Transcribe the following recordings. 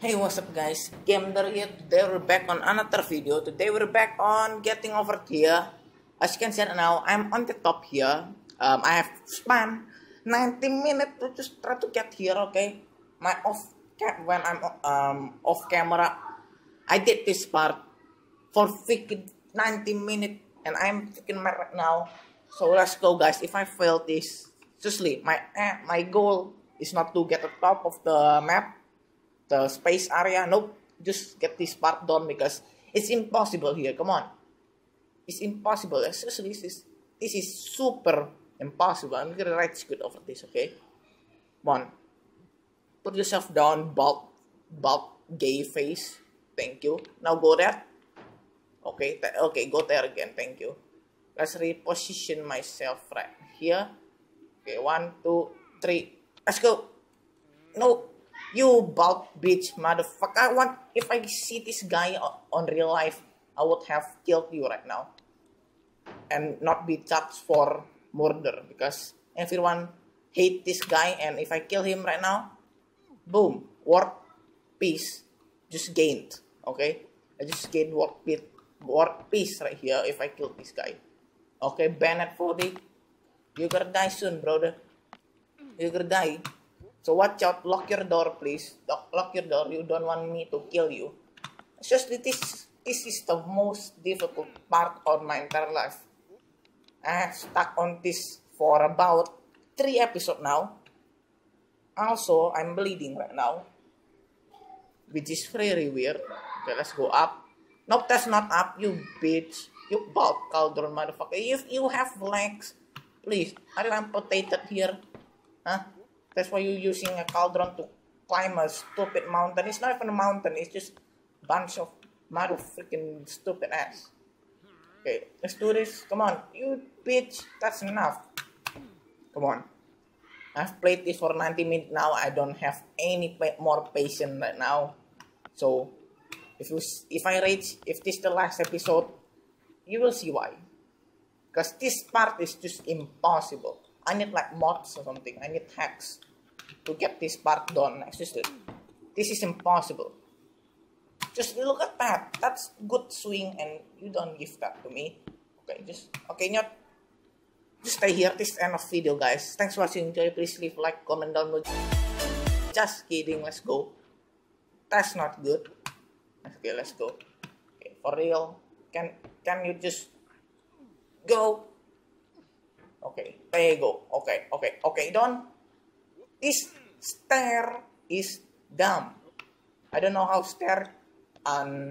Hey, what's up guys? Gamer here. Today we're back on another video. Today we're back on getting over here. As you can see right now, I'm on the top here. I have spent 90 minutes to just try to get here, okay? When I'm off camera, I did this part for freaking 90 minutes and I'm freaking mad right now. So let's go guys. If I fail this, seriously, my goal is not to get the top of the map, the space area. Nope, just get this part done because it's impossible here. Come on, it's impossible. Seriously, this is super impossible. I'm gonna write squid over this, okay? Come on, put yourself down, bulk gay face. Thank you. Now go there. Okay, okay, go there again. Thank you. Let's reposition myself right here. Okay, 1, 2, 3. Let's go. No. You bulk bitch motherfucker. If I see this guy on real life, I would have killed you right now. And not be charged for murder because everyone hate this guy, and if I kill him right now, boom, world peace just gained. Okay? I just gained world peace right here if I kill this guy. Okay, Bennett 40. You're gonna die soon, brother. You're gonna die. So watch out, lock your door please. Lock your door, you don't want me to kill you. It's just that this is the most difficult part of my entire life. I have stuck on this for about 3 episodes now. Also, I'm bleeding right now, which is very weird. Okay, let's go up. Nope, that's not up, you bitch. You bulk cauldron motherfucker. If you have legs, please, are you amputated here? Huh? That's why you're using a cauldron to climb a stupid mountain. It's not even a mountain, it's just a bunch of mother freaking stupid ass. Okay, let's do this. Come on, you bitch. That's enough. Come on. I've played this for 90 minutes now. I don't have any more patience right now. So, if this is the last episode, you will see why. Because this part is just impossible. I need like mods or something. I need hacks to get this part done. Seriously, this is impossible. Just look at that. That's good swing, and you don't give that to me. Okay, just stay here. This is the end of video, guys. Thanks for watching. Enjoy. Please leave a like, comment down below. Just kidding. Let's go. That's not good. Okay, let's go. Okay, for real. Can you just go? Okay, there you go. Okay, done. This stair is dumb. I don't know how stair and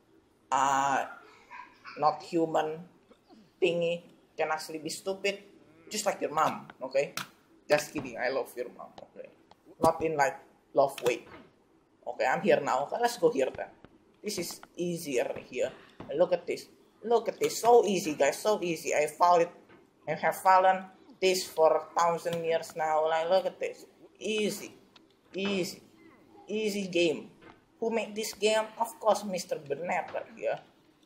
not human thingy can actually be stupid, just like your mom. Okay, just kidding. I love your mom. Okay, not in like love way. Okay, I'm here now. Okay, let's go here then. This is easier here. Look at this. Look at this. So easy, guys. So easy. I found it. I have fallen this for 1,000 years now. Like, look at this. Easy game. Who made this game? Of course, Mr. Bennett right here.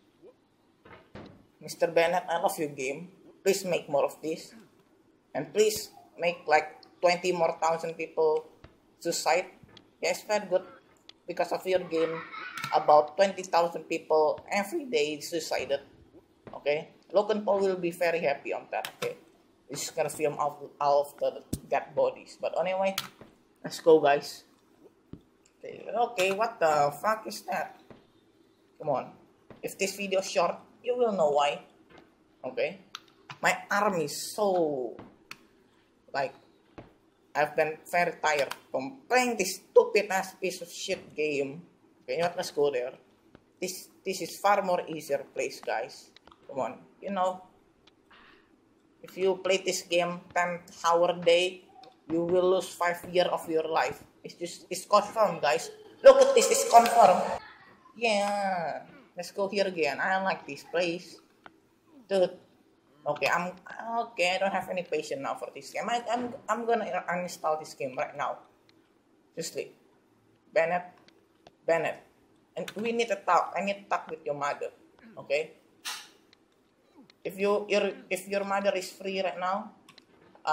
Mr. Bennett, I love your game. Please make more of this, and please make like 20 more thousand people suicide. Yes, very good. Because of your game, about 20,000 people every day suicided. Okay, Logan Paul will be very happy on that. Okay, he's gonna film all of the dead bodies. But anyway, let's go, guys. Okay, what the fuck is that? Come on. If this video is short, you will know why. Okay, my arm is so like I've been very tired from playing this stupid ass piece of shit game. Okay, you know what? Let's go there. This is far more easier place, guys. Come on, you know, if you play this game 10-hour day, you will lose 5 years of your life. It's confirmed, guys. Look at this, it's confirmed. Yeah, let's go here again. I like this place, dude. Okay, I don't have any patience now for this game. I'm gonna uninstall this game right now. Just sleep, Bennett, and we need to talk. I need to talk with your mother. Okay. If your mother is free right now,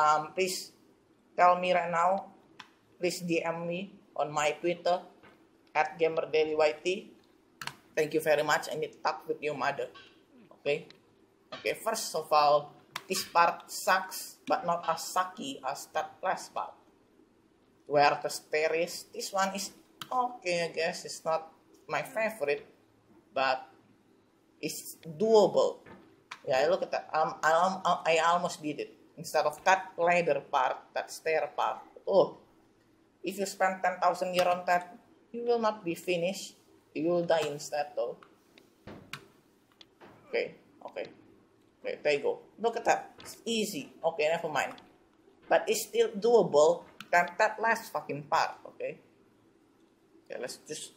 please tell me right now. Please DM me on my Twitter at GamerDailyYT. Thank you very much. I need to talk with your mother. Okay? Okay, first of all, this part sucks, but not as sucky as that last part. Where the stair is, this one is okay, I guess. It's not my favorite, but it's doable. Yeah, look at that. I almost did it. Instead of that ladder part, that stair part. Oh, if you spend 10,000 years on that, you will not be finished. You will die instead, though. Okay, okay. Okay, there you go. Look at that. It's easy. Okay, never mind. But it's still doable than that last fucking part, okay? Okay, let's just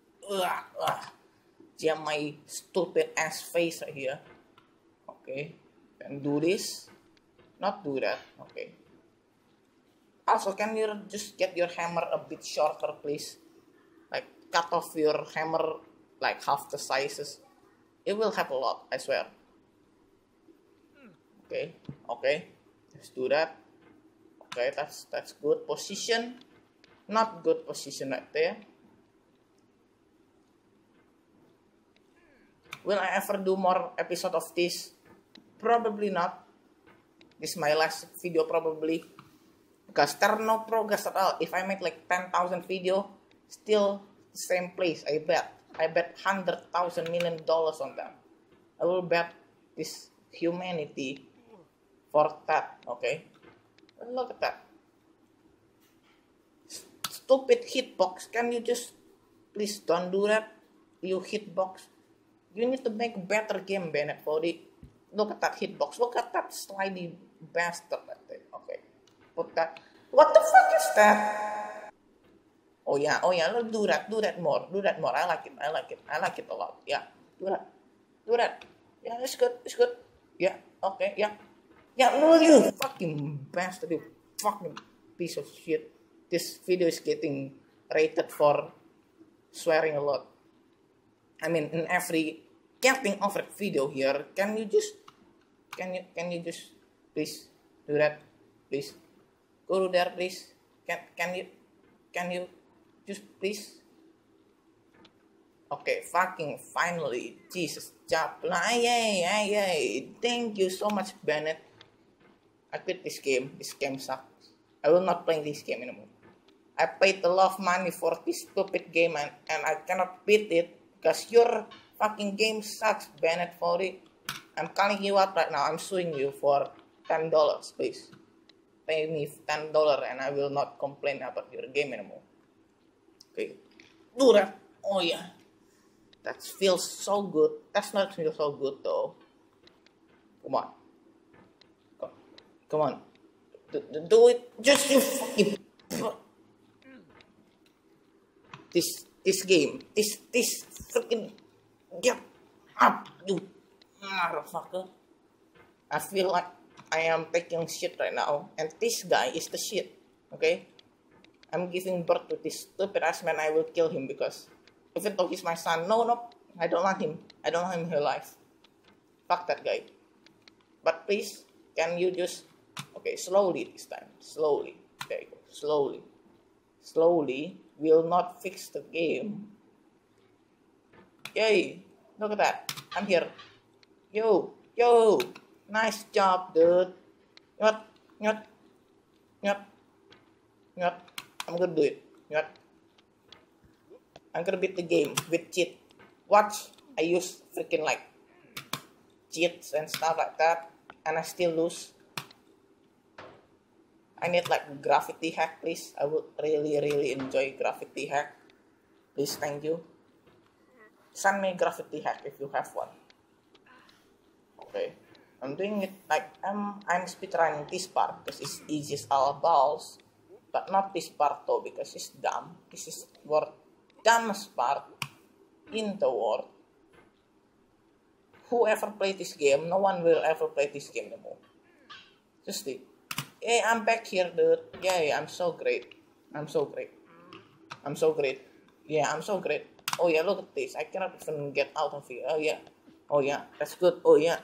jam my stupid ass face right here. Okay, and do this. Not do that. Okay. Also, can you just get your hammer a bit shorter, please? Like, cut off your hammer like half the sizes. It will help a lot, I swear. Okay, okay. Let's do that. Okay, that's good position. Not good position right there. Will I ever do more episode of this? Probably not. This is my last video probably. Because there's no progress at all. If I make like 10,000 video, still the same place, I bet. I bet $100,000 million on them. I will bet this humanity for that, okay? Look at that. Stupid hitbox. Can you just please don't do that? You hitbox. You need to make a better game, Bennett Foddy. Look at that hitbox. Look at that slidey bastard right there. Okay. Put that. What the fuck is that? Oh yeah. Let's do that. Do that more. I like it. I like it a lot. Yeah. Do that. Yeah, it's good. Yeah. Okay. Yeah. Yeah, no, you fucking bastard, you fucking piece of shit. This video is getting rated for swearing a lot. I mean, in every getting over video here, can you just please do that, please? Go to there, please. Can you just please? Okay, fucking finally, Jesus, job. Yay! Thank you so much, Bennett. I quit this game. This game sucks. I will not play this game anymore. I paid a lot of money for this stupid game and I cannot beat it because your fucking game sucks, Bennett Foddy. I'm calling you out right now. I'm suing you for $10, please. Pay me $10 and I will not complain about your game anymore. Okay. Do that. Oh yeah. That feels so good. That's not feel so good though. Come on. Come on. Do it. Just you fucking. This game. This freaking. Get up, you motherfucker. I feel like I am taking shit right now. And this guy is the shit. Okay? I'm giving birth to this stupid ass man. I will kill him because even though he's my son. No. I don't want him. I don't want him in her life. Fuck that guy. But please, can you just. Okay, slowly this time. Slowly. There you go. Slowly will not fix the game. Yay. Look at that. I'm here. Yo. Nice job, dude. Not. I'm gonna do it. I'm gonna beat the game with cheat. Watch. I use freaking like cheats and stuff like that. And I still lose. I need like gravity hack, please. I would really enjoy gravity hack. Please, thank you. Send me gravity hack if you have one. Okay. I'm doing it like I'm speedrunning this part because it's easy as all balls. But not this part though because it's dumb. This is the dumbest part in the world. Whoever played this game, no one will ever play this game anymore. Just think. Hey, I'm back here, dude. Yay, I'm so great. Yeah, I'm so great. Oh yeah, look at this. I cannot even get out of here. Oh yeah, that's good. Oh yeah.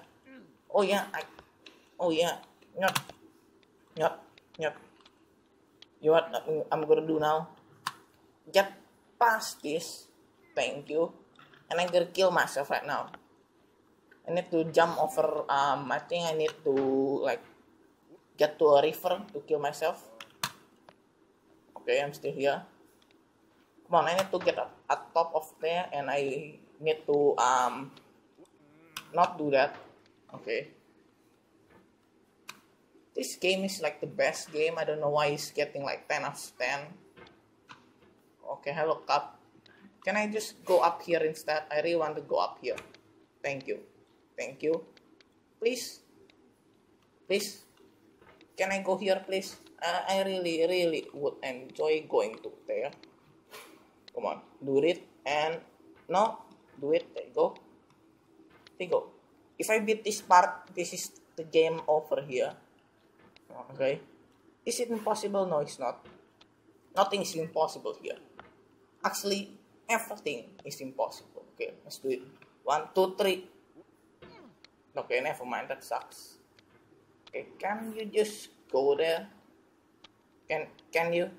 Not. You know what I'm gonna do now? Get pass this. Thank you. And I'm gonna kill myself right now. I need to jump over, I think I need to, like, get to a river to kill myself. Okay, I'm still here. Come on, I need to get up at top of there, and I need to, not do that. Okay. This game is like the best game. I don't know why it's getting like 10 out of 10. Okay, I look up. Can I just go up here instead? I really want to go up here. Thank you. Thank you. Please. Please. Can I go here, please? I really would enjoy going to there. Come on. Do it. And no. Do it. There you go. There you go. If I beat this part, this is the game over here. Okay. Is it impossible? No, it's not. Nothing is impossible here. Actually, everything is impossible. Okay, let's do it. 1, 2, 3. Okay, never mind. That sucks. Okay, can you just go there? Can you?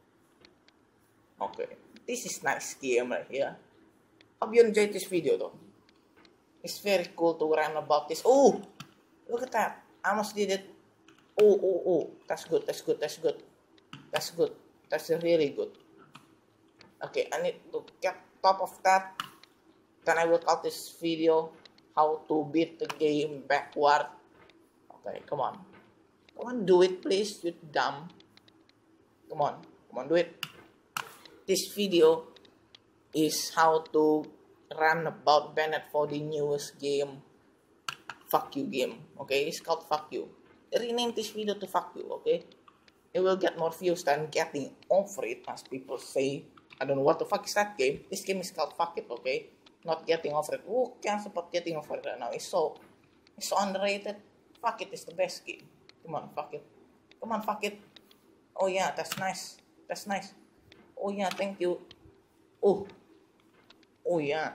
Okay, this is nice game right here. Hope you enjoyed this video though. It's very cool to run about this. Oh, look at that! I almost did it. Oh! That's good. That's good. That's good. That's good. That's really good. Okay, I need to get top of that. Then I will cut this video how to beat the game backward. Okay, come on. Come on, do it please, you dumb. Come on, do it. This video is how to run about Bennett for the newest game. Fuck you game. Okay, it's called Fuck You. Rename this video to Fuck You, okay? It will get more views than getting over it, as people say. I don't know what the fuck is that game. This game is called Fuck It, okay? Not getting over it. Who cares about getting over it right now? It's so underrated. Fuck It is the best game. Come on, Fuck It. Come on, Fuck It. Oh yeah, that's nice. That's nice. Oh yeah, thank you. Oh yeah.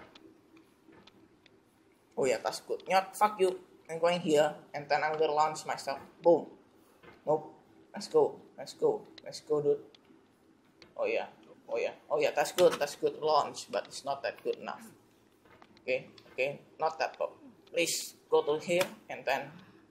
Oh yeah, that's good. Yeah, fuck you. I'm going here, and then I'm gonna launch myself. Boom. Nope. Let's go. Let's go. Let's go, dude. Oh yeah. Oh yeah. Oh yeah. That's good. That's good launch, but it's not that good enough. Okay. Okay. Not that good. Please go to here, and then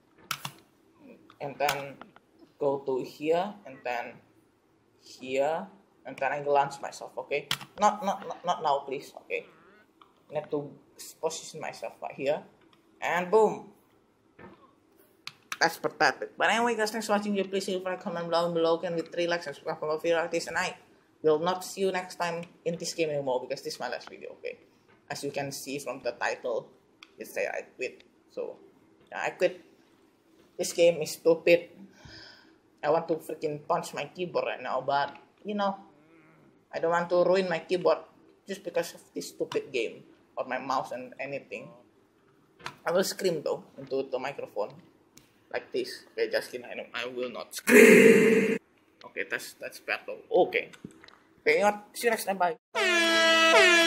go to here, and then here, and then I launch myself. Okay. Not now, please. Okay. I need to position myself right here, and boom. That's pathetic. But anyway, guys, thanks for watching. Please leave a comment down below. Can with 3 likes and subscribe for more video like this. And I will not see you next time in this game anymore because this is my last video. Okay, as you can see from the title, it says I quit. So yeah, I quit. This game is stupid. I want to freaking punch my keyboard right now, but you know, I don't want to ruin my keyboard just because of this stupid game or my mouse and anything. I will scream though into the microphone. Like this. Okay, just kidding. I will not scream. Okay, that's bad though. Okay. Okay, you know what? See you next time. Bye.